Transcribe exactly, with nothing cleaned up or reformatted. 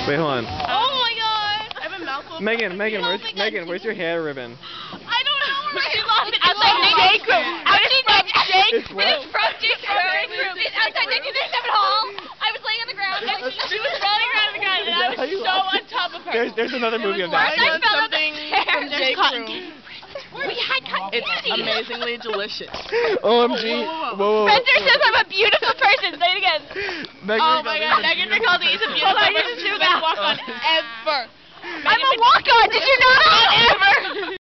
Wait, hold on. Oh my god! I have a mouthful. Megan, Megan, Oh where's my God, Megan? Where's your hair ribbon? I don't know where I lost it. Outside J Crew. Outside J It's what? It's from J Crew. It's outside nineteen ninety-seven Hall. I was laying on the ground. And she, she was rolling around on the ground, and I was so on top of her. There's, there's another movie of I that. got something from J Crew. We had cotton It's candy. amazingly delicious. O M G. Whoa, whoa, whoa. Spencer says I'm a beautiful person. Say it again. Megan, Oh my god, Megan Nicole is a beautiful person. She was a walk-on ever. I'm a walk-on. Did you know that? Ever.